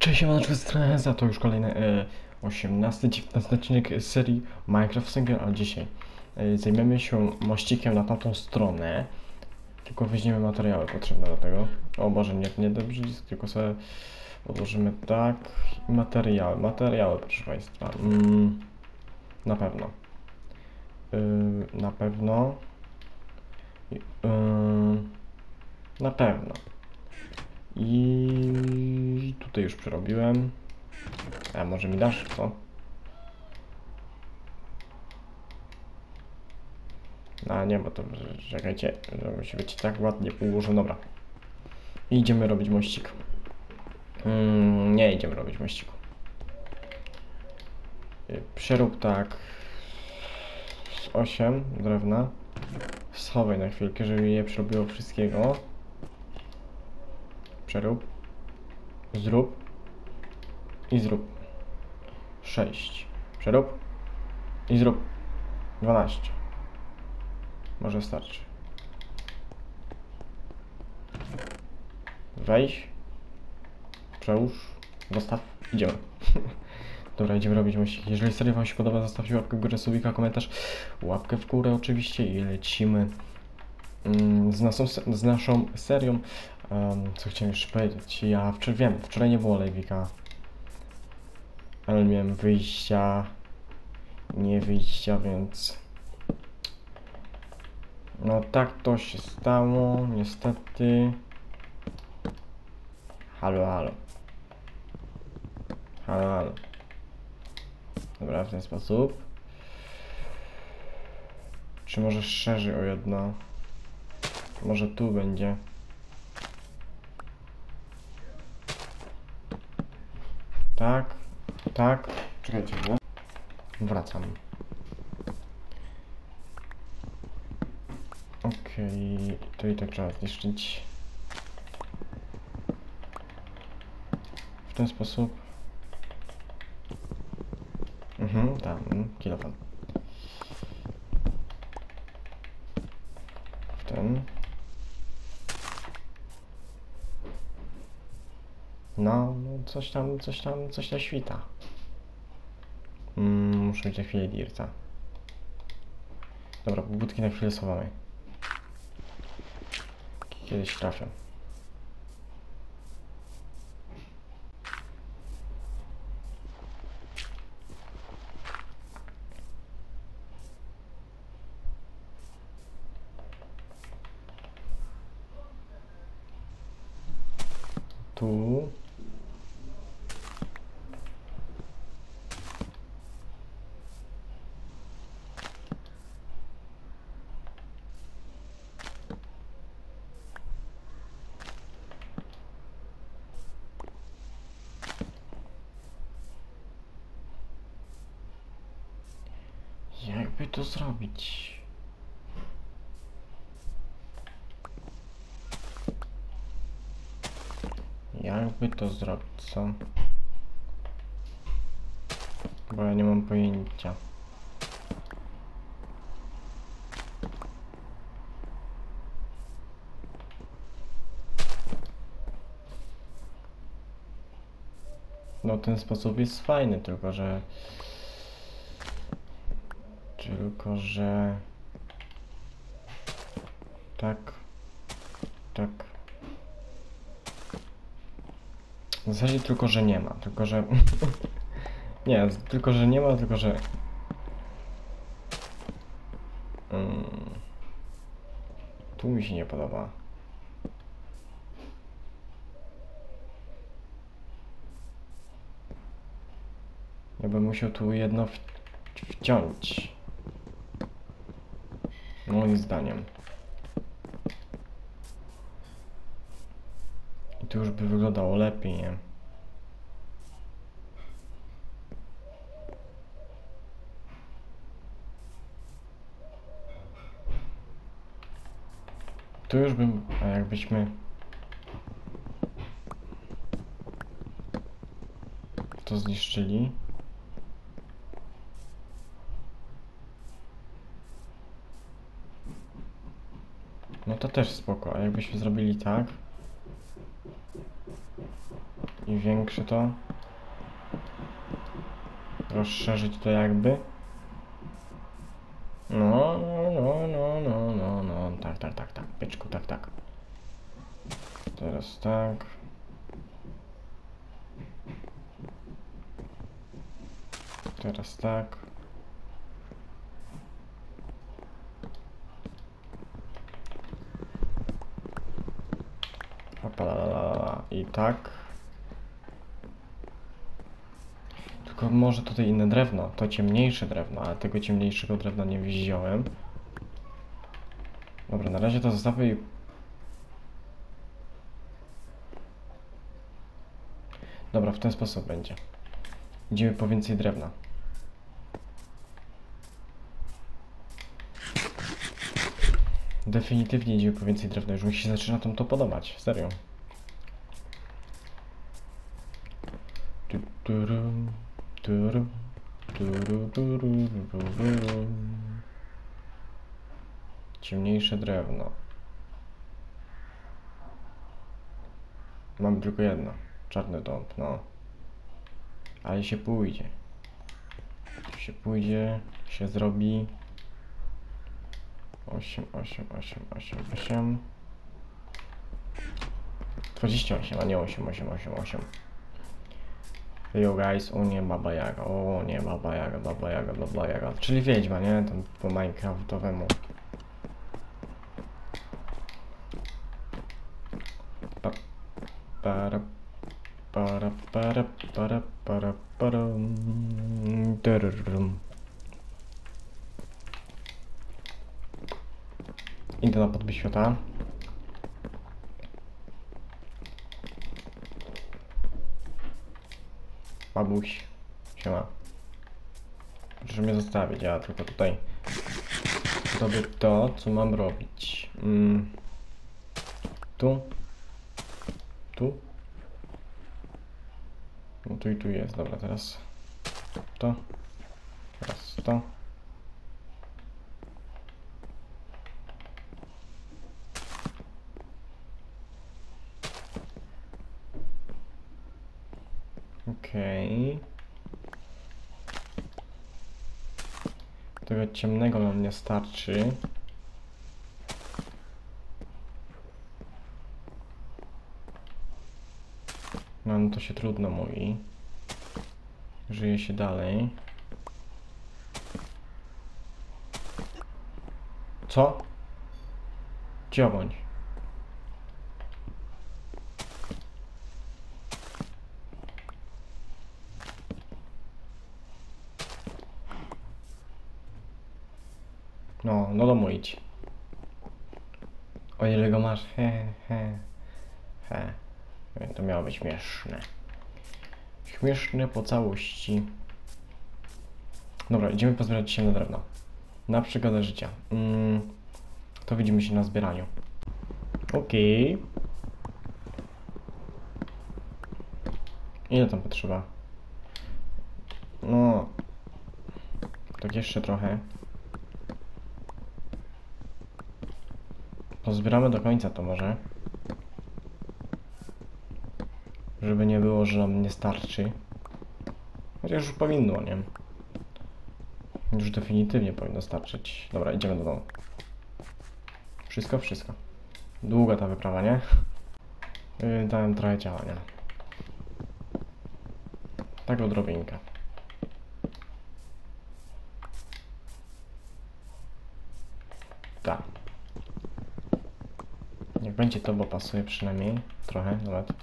Cześć, siemaneczko, za to już kolejny 18-19 odcinek z serii Minecraft Single, a dzisiaj zajmiemy się mościkiem na tamtą stronę. Tylko weźmiemy materiały potrzebne do tego. O Boże, nie ten przycisk, tylko sobie odłożymy tak. I materiały, proszę Państwa. Na pewno. Na pewno. Yy, na pewno. I tutaj już przerobiłem. A może mi dasz, co? A nie, bo to czekajcie, że musi być tak ładnie ułożone. Dobra. I idziemy robić mościk. Nie idziemy robić mościku. Przerób tak z 8 drewna. Schowaj na chwilkę, żeby je przerobiło wszystkiego. Przerób. Zrób. I zrób. 6. Przerób. I zrób. 12. Może starczy. Wejdź. Przełóż. Zostaw. Idziemy. Dobra, idziemy robić mościki. Jeżeli seria Wam się podoba, zostawcie łapkę w górę, subika, komentarz. Łapkę w górę oczywiście i lecimy z naszą serią. Co chciałem jeszcze powiedzieć? Ja wczoraj nie było live'ika. Ale miałem wyjścia. Nie wyjścia, więc... No tak to się stało, niestety. Halo. Dobra, w ten sposób. Czy może szerzej o jedno? Może tu będzie. Tak. Czekajcie, no. Wracam. Okej, to i tak trzeba zniszczyć. W ten sposób. Tak, kiloton. W ten. No, coś tam świta. Muszę mieć na chwilę dirta. Dobra, budki na chwilę schowamy. Kiedyś trafię. Tu. Jakby to zrobić? Jakby to zrobić, co? Bo ja nie mam pojęcia. No ten sposób jest fajny, tylko że... Tak. W zasadzie tylko, że nie ma, tylko że... Nie, tylko, że nie ma, tylko, że... Tu mi się nie podoba. Ja bym musiał tu jedno wciąć. Moim zdaniem. I to już by wyglądało lepiej, nie? Tu już bym... A jakbyśmy... to zniszczyli. No to też spoko, a jakbyśmy zrobili tak... i większe to. Rozszerzyć to jakby. No. Tak, byczku, tak. Teraz tak. Teraz tak. I tak. Tylko może tutaj inne drewno, to ciemniejsze drewno, ale tego ciemniejszego drewna nie wziąłem. Dobra, na razie to zostawię i... Dobra, w ten sposób będzie. Idziemy po więcej drewna. Definitywnie idziemy po więcej drewna, już mi się zaczyna to podobać, serio. Ciemniejsze drewno. Mamy tylko jedno. Czarny dąb, no. Ale się pójdzie. Się zrobi. 8. 28, a nie 8. Yo guys, o nie Baba Jaga. Czyli wiedźma, nie? Tam po Minecraftowemu. Idę na podbój świata. Babuś, siema. Proszę mnie zostawić, ja tylko tutaj zrobię to, co mam robić. Tu. No tu i tu jest, dobra, teraz to. Teraz to. Okej. Tego ciemnego nam nie starczy. No to się trudno mówi. Żyje się dalej. Co? Dzioboń. No, do domu idź. O ile go masz, he. To miało być śmieszne. Śmieszne po całości. Dobra, idziemy pozbierać się na drewno. Na przygodę życia. To widzimy się na zbieraniu. Okej. Ile tam potrzeba? No. Tak jeszcze trochę. Pozbieramy do końca to może. Żeby nie było, że nam nie starczy. Chociaż już powinno, nie? Już definitywnie powinno starczyć. Dobra, idziemy do domu. Wszystko. Długa ta wyprawa, nie? Dałem trochę ciała, nie? Tak odrobinkę. Tak. Niech będzie to, bo pasuje przynajmniej. Trochę nawet.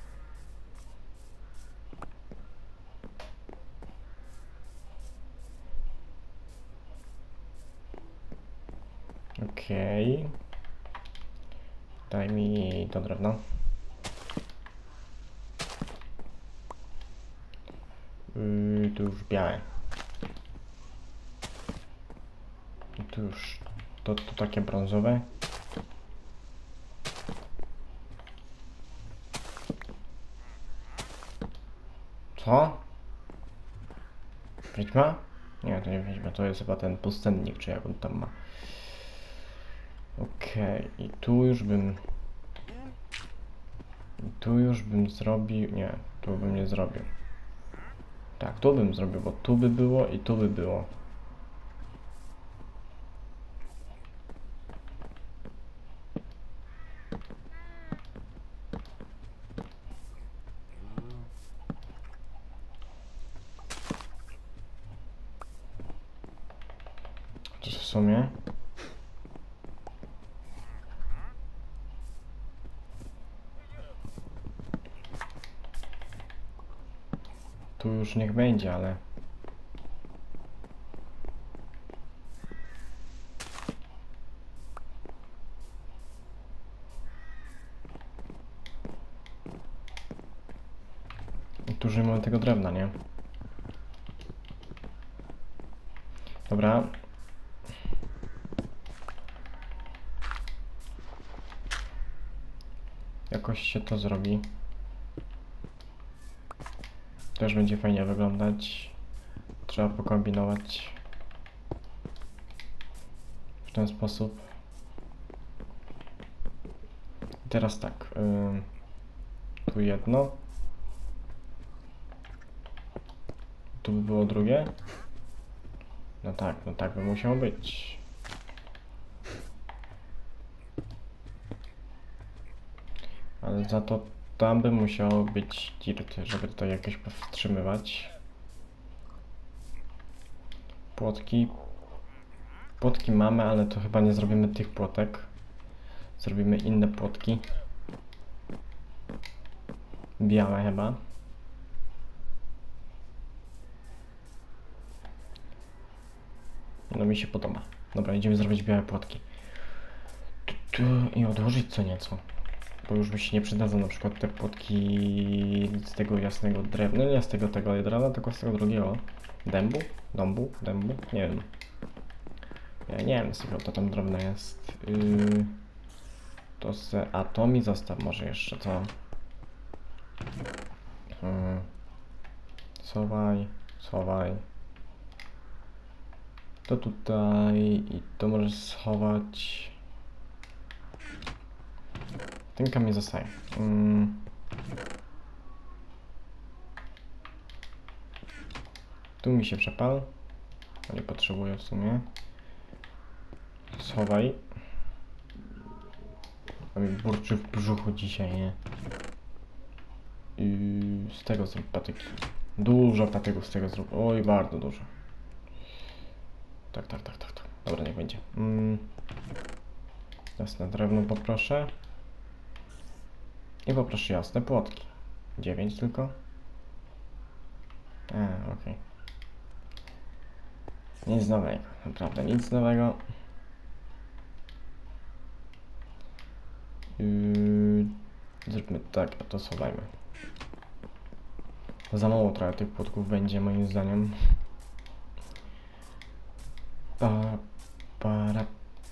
Okej. Daj mi to drewno. Tu już białe. I tu już to takie brązowe. Co? Wiedźma? Nie, to nie wiedźma, to jest chyba ten pustynnik, czy jak on tam ma. Okej, i tu już bym zrobił... Nie, Tu bym nie zrobił. Tak, tu bym zrobił, bo tu by było i tu by było. Chociaż w sumie... Tu już niech będzie, ale... Tu użyjmy tego drewna, nie? Dobra. Jakoś się to zrobi. Też będzie fajnie wyglądać. Trzeba pokombinować w ten sposób. I teraz tak. Tu jedno. Tu by było drugie. No tak by musiało być. Ale za to tam by musiało być dirt, żeby to jakoś powstrzymywać. Płotki. Płotki mamy, ale to chyba nie zrobimy tych płotek. Zrobimy inne płotki. Białe chyba. No mi się podoba. Dobra, idziemy zrobić białe płotki. I odłożyć co nieco. Bo już mi się nie przydadzą na przykład te płotki z tego jasnego drewna. No nie z tego drewna, tylko z tego drugiego. Dębu? Dębu? Nie wiem. Ja nie wiem z tego to tam drewno jest. To se atomi zostaw może jeszcze, co? Schowaj. To tutaj i to możesz schować. Ten kamień zostaje. Tu mi się przepal. Nie potrzebuję w sumie. Schowaj. A mi burczy w brzuchu dzisiaj, nie? I z tego zrób patyki. Dużo patyków z tego zrób. Oj, bardzo dużo. Tak. Dobra, niech będzie. Jasne drewno poproszę. I poproszę jasne płotki. 9 tylko. Okej. Nic nowego. Naprawdę nic nowego. Zróbmy tak, a to schowajmy. Za mało trochę tych płotków będzie moim zdaniem. Para.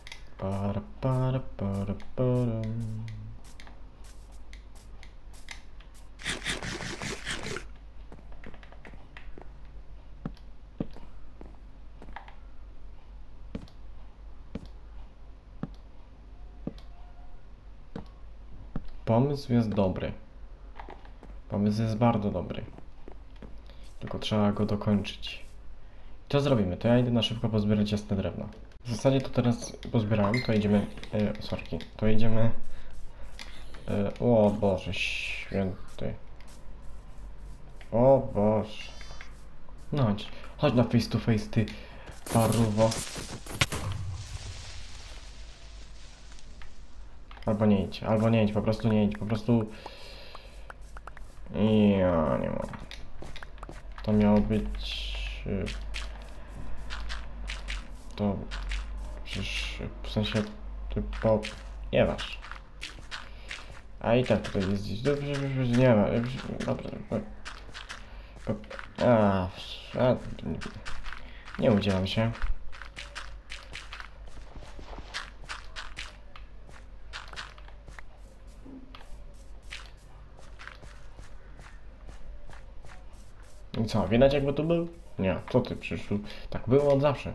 Pomysł jest dobry. Pomysł jest bardzo dobry. Tylko trzeba go dokończyć. Co zrobimy? To ja idę na szybko pozbierać jasne drewno. W zasadzie to teraz pozbierałem, to idziemy... sorki. To idziemy... o Boże święty. O Boże. No chodź na face to face, ty paruwo. Albo nie idź, po prostu nie idź, po prostu... Ja nie mam. To miało być... To... Przecież... W sensie... Typo... Nie masz. A i tak tutaj jest gdzieś... Nie ma... Dobrze... Nie udzielam się. I co, widać jakby tu był? Nie, co ty przyszł? Tak było od zawsze.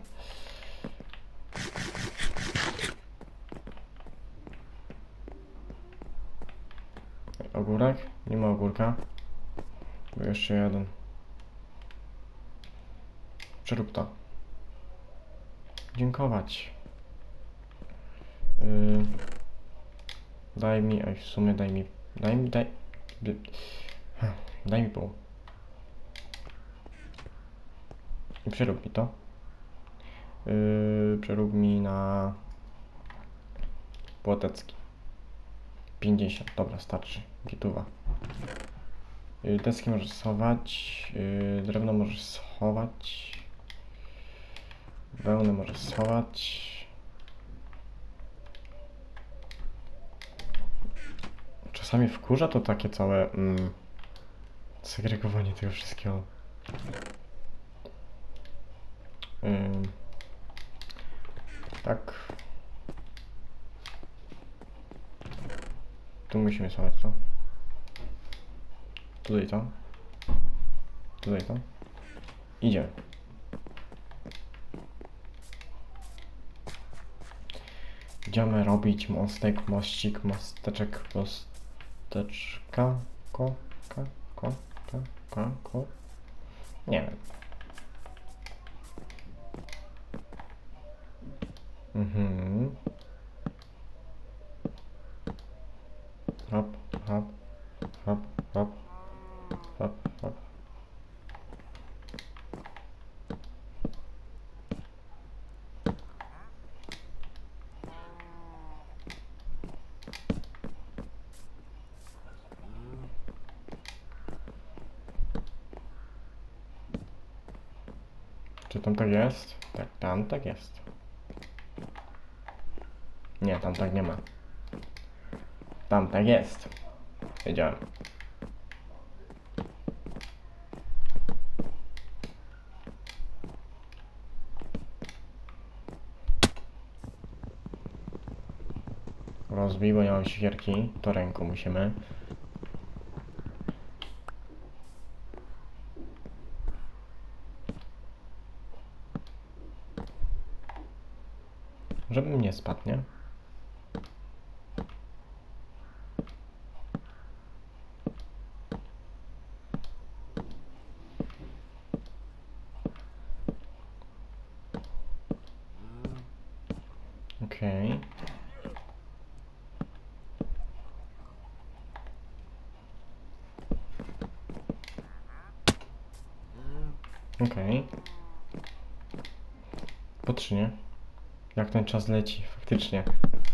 Ogórek? Nie ma ogórka. Był jeszcze jeden. Przerób to. Dziękować. Daj mi, oj w sumie daj mi pół. I przerób mi to. Przerób mi na Płotecki. 50, dobra, starczy. Gituwa. Deski możesz schować, drewno możesz schować, wełnę możesz schować. Czasami wkurza to takie całe segregowanie tego wszystkiego. Tak. Tu musimy schować to. Tutaj to. Tutaj to. Idziemy. Idziemy robić mostek, mościk, mosteczek, mosteczka, ko. Nie wiem. Hop, hop, hop, hop, hop, hop. Czy tam tak jest? Tak, tam tak jest. Nie, tam tak nie ma. Tam tak jest. Wiedziałem. Rozbij, bo nie mam siekierki. To ręką musimy. Żebym nie spadł, nie? Okej. Okej. Po 3, nie? Jak ten czas leci, faktycznie.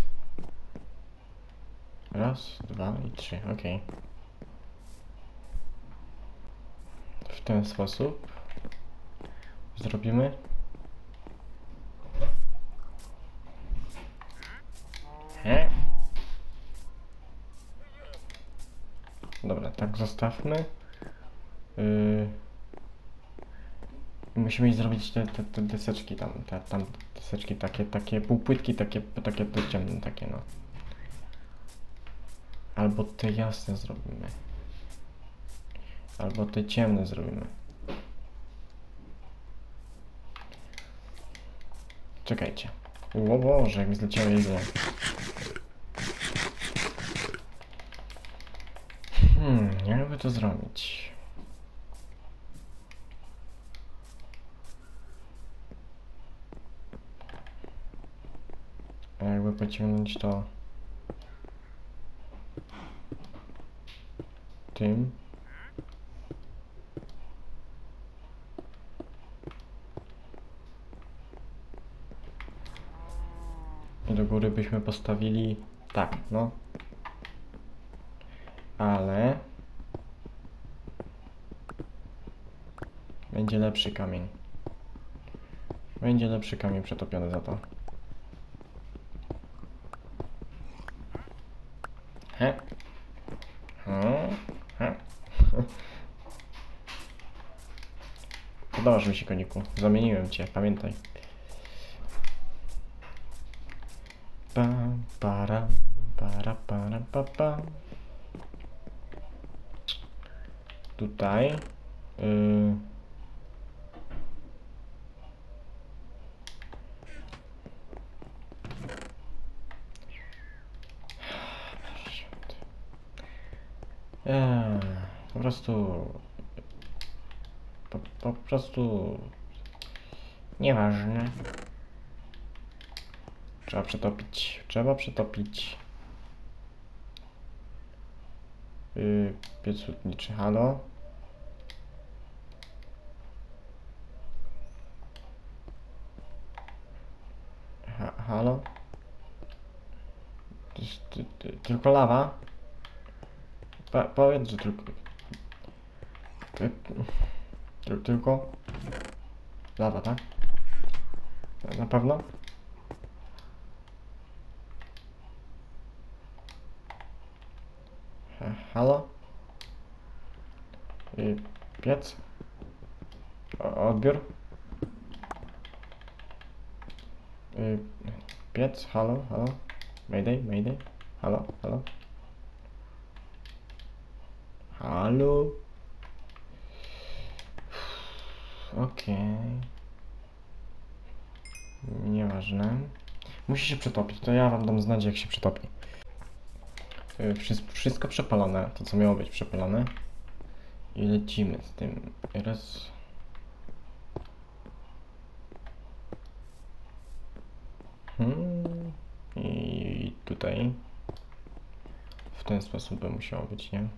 Raz, 2 i 3, okej. W ten sposób zrobimy. Dobra, tak zostawmy. Musimy zrobić te deseczki tam, tam deseczki takie półpłytki, takie ciemne, takie no. Albo te jasne zrobimy. Albo te ciemne zrobimy. Czekajcie. O Boże, jak mi zleciało jedzenie. Jakby to zrobić? A jakby pociągnąć to tym. I do góry byśmy postawili tak, no. Ale będzie lepszy kamień. Będzie lepszy kamień przetopiony za to. Podobasz mi się, koniku. Zamieniłem cię, pamiętaj. Para, pa. Tutaj. Po prostu po prostu nieważne. Trzeba przetopić. Trzeba przetopić. Piec hutniczy, halo? Halo? Tylko lawa? Powiedz, że tylko... Tylko? Lawa, tak? Na pewno? Halo? Piec? Odbiór? Piec? Halo? Halo? Mayday? Mayday? Halo? Halo? Halo? Okej. Nieważne. Musi się przetopić, to ja wam dam znać, jak się przetopi. Wszystko przepalone, to co miało być przepalone. I lecimy z tym. Raz. I tutaj. W ten sposób by musiało być, nie?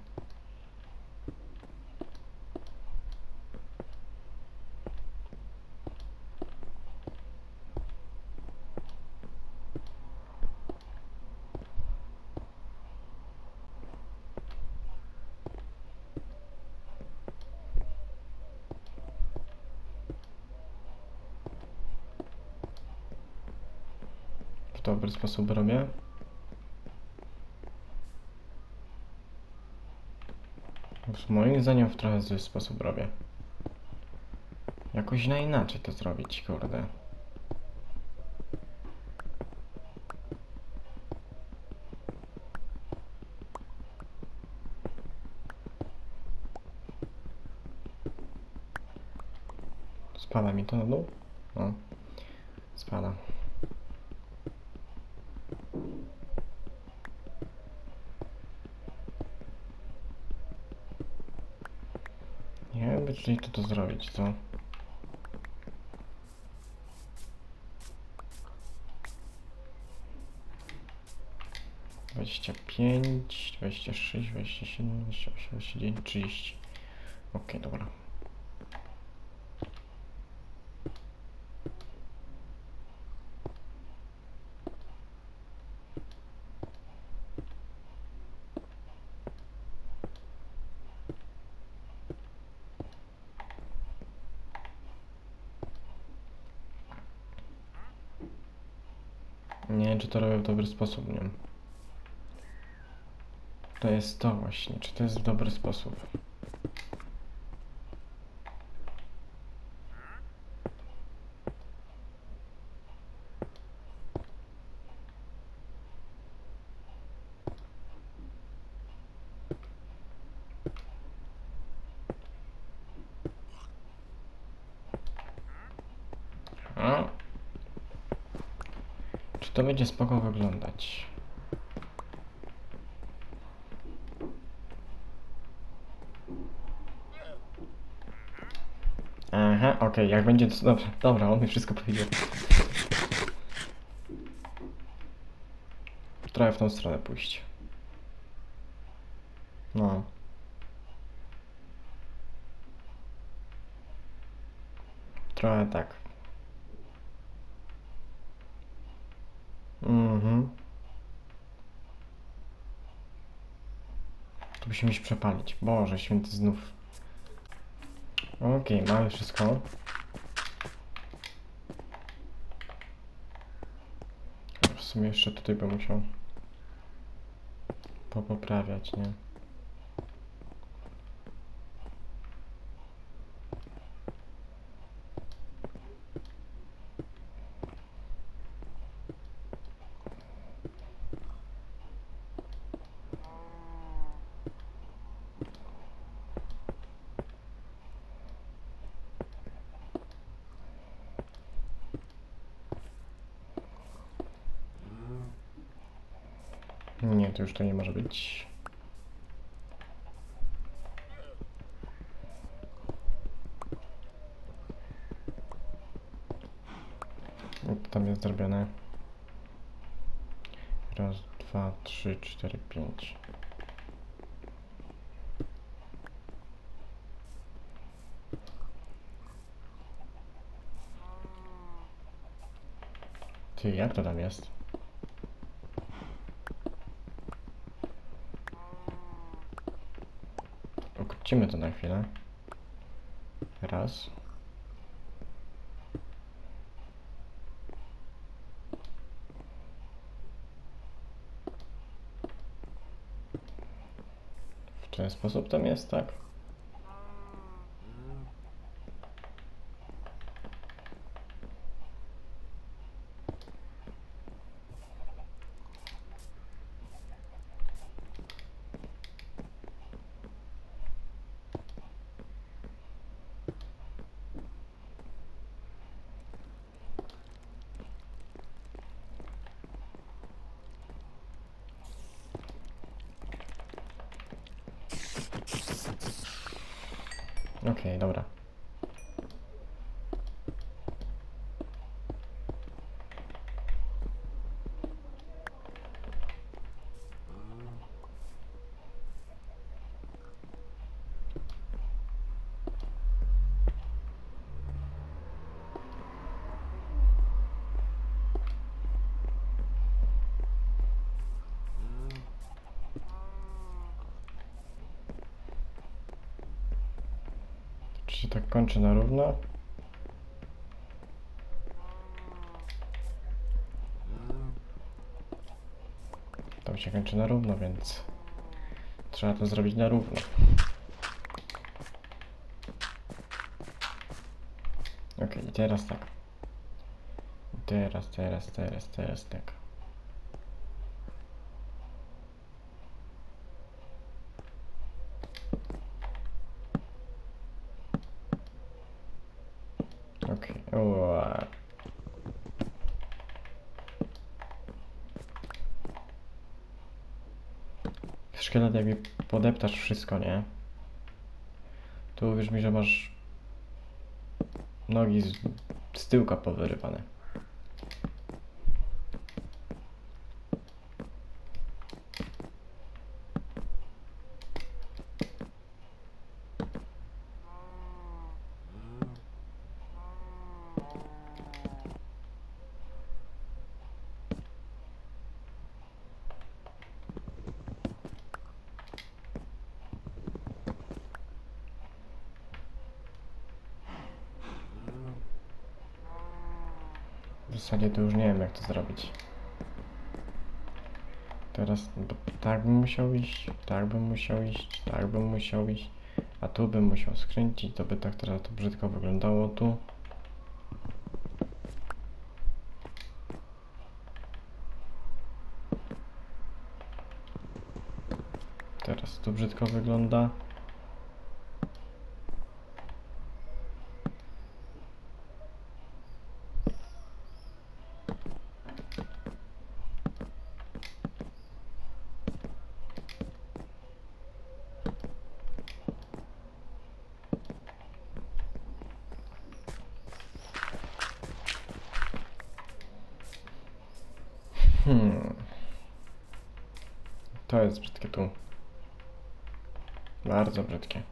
W dobry sposób robię. Moim zdaniem w trochę zły sposób robię. Jakoś na inaczej to zrobić, kurde. Spada mi to na dół? No. Spada. Nie wiem, by tutaj to zrobić, co? Dwadzieścia 26, 27, 28, 29, 30. Okej, dobra. Nie wiem, czy to robię w dobry sposób, nie wiem. To jest to właśnie, czy to jest w dobry sposób. A? Czy to będzie spoko wyglądać? Aha, okej, jak będzie to... Dobra, dobra, on mi wszystko powiedział. Trochę w tą stronę pójść. No. Trochę tak. Tu musimy się przepalić. Boże, święty znów. Okej, mamy wszystko. W sumie jeszcze tutaj bym musiał poprawiać, nie? Nie, to już to nie może być. To tam jest zrobione. Raz, dwa, trzy, cztery, pięć. Ty, jak to tam jest? Okrócimy to na chwilę. Raz. W ten sposób tam jest, tak? Okej, dobra. Czy się tak kończy na równo? Tam się kończy na równo, więc trzeba to zrobić na równo. Okej, i teraz tak. Teraz tak. Okej, Szkielet jakby podeptasz wszystko, nie? Tu uwierz mi, że masz nogi z tyłka powyrywane. W zasadzie to już nie wiem, jak to zrobić. Teraz tak bym musiał iść, tak bym musiał iść, tak bym musiał iść, a tu bym musiał skręcić, to by tak teraz to brzydko wyglądało tu. Teraz to brzydko wygląda. To jest brzydkie tu. Bardzo brzydkie.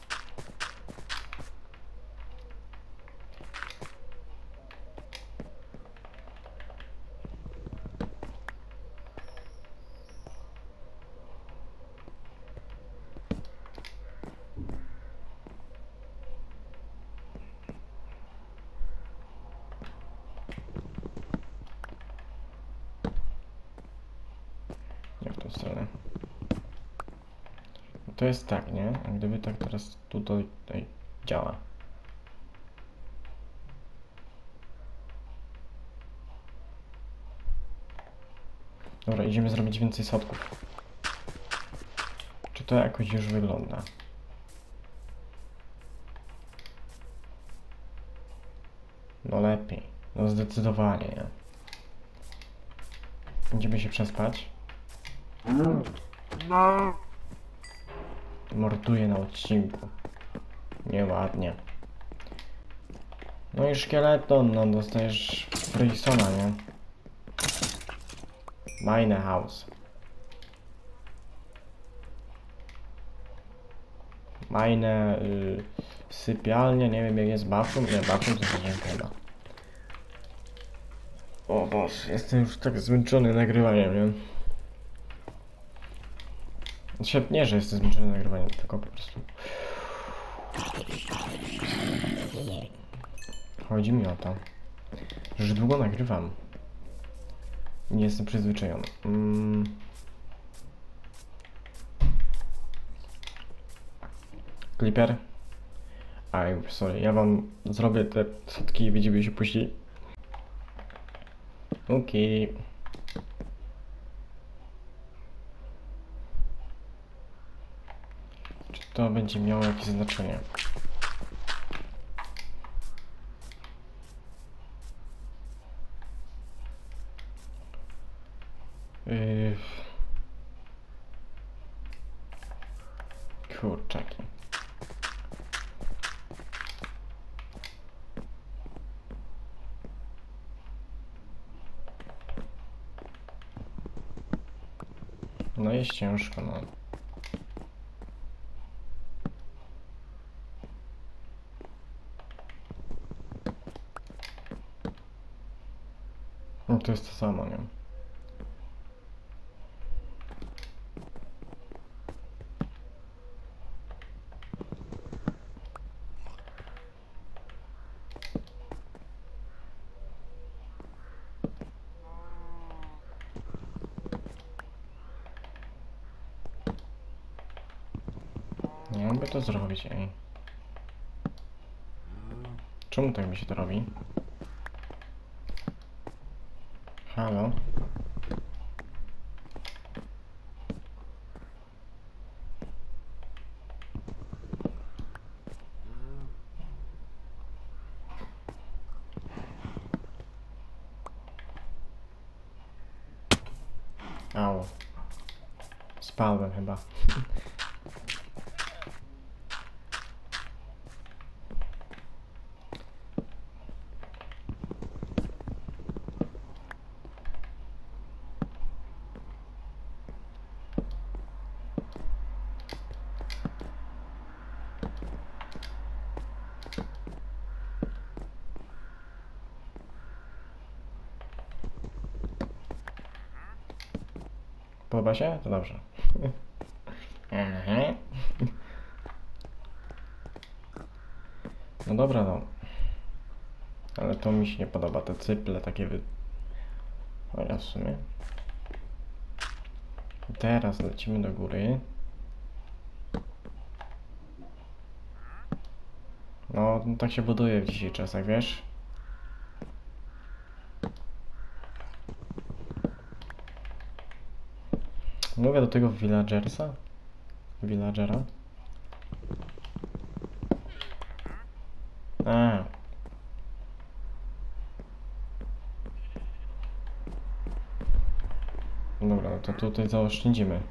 Nie w tą stronę. To jest tak, nie? A gdyby tak teraz tutaj działa. Dobra, idziemy zrobić więcej schodków. Czy to jakoś już wygląda? No lepiej. No zdecydowanie, nie? Będziemy się przespać. Morduję na odcinku. Nieładnie. No i szkieleton, no dostajesz Freysona, nie? Mine house. Mine sypialnia, nie wiem jak jest bathroom. Nie, bathroom to nie chyba. O Boże, jestem już tak zmęczony nagrywaniem, nie? Znaczy, nie, że jestem zmęczony nagrywaniem, tylko po prostu chodzi mi o to, że długo nagrywam. Nie jestem przyzwyczajony. Clipper? Sorry, ja wam zrobię te fotki i widzimy się później. Okej. Czy to będzie miało jakieś znaczenie? Kurczaki. No jest ciężko, no. No to jest to samo, nie? Nie mogę to zrobić, ej. Czemu tak mi się to robi? Halo? Au. Spadłem chyba. Podoba się? To dobrze. Aha. No dobra, no. Ale to mi się nie podoba, te cyple takie O ja w sumie. Teraz lecimy do góry. No, tak się buduje w dzisiejszych czasach, wiesz? Mówię do tego villagersa? Villagera? A. Dobra, no to tutaj zaoszczędzimy.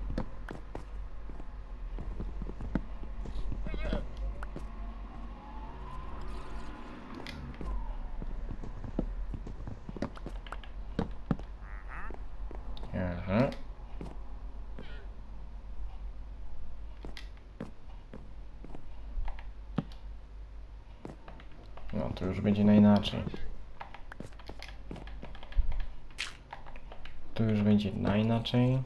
Aha. No to już będzie na inaczej. Tu już będzie na inaczej.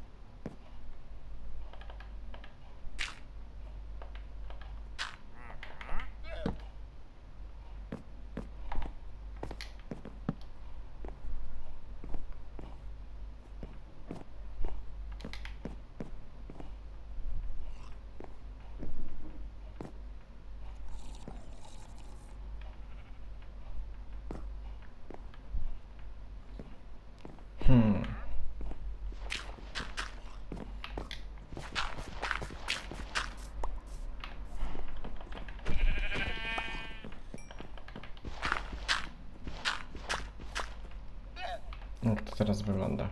Jak to teraz wygląda?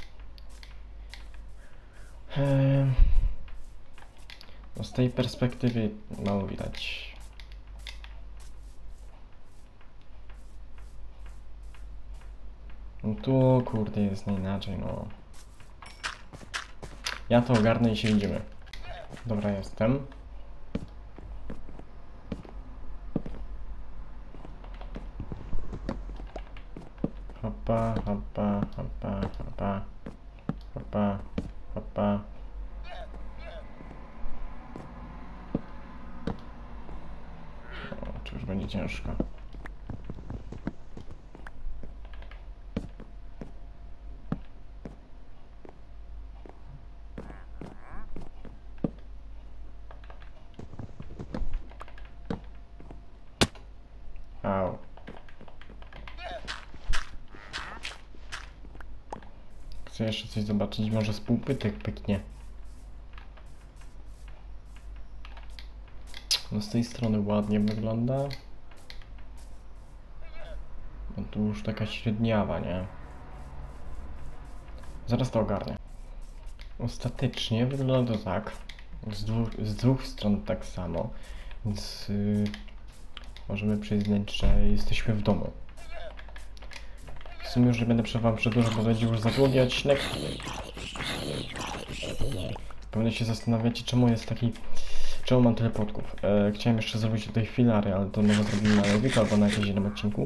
No z tej perspektywy mało widać. No tu kurde jest nie inaczej, no. Ja to ogarnę i się widzimy. Dobra, jestem. Hopa, hopa, hopa, hopa. Hopa, hopa. O, czy już będzie ciężko. Au. Chcę jeszcze coś zobaczyć, może z półpytek pyknie. No z tej strony ładnie wygląda. No tu już taka średniawa, nie? Zaraz to ogarnę. Ostatecznie wygląda to tak. Z dwóch stron tak samo. Więc możemy przyznać, że jesteśmy w domu. W sumie już nie będę wam przedłużał, bo będzie już za długi odcinek. Pewnie się zastanawiacie, czemu jest taki... Czemu mam tyle płotków? Chciałem jeszcze zrobić tutaj filary, ale to może zrobimy na live albo na jakimś innym odcinku.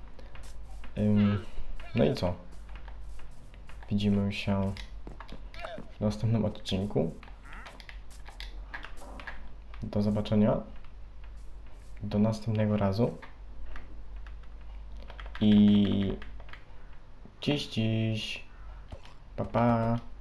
No i co? Widzimy się w następnym odcinku. Do zobaczenia. Do następnego razu. I... Dziś. Pa, pa.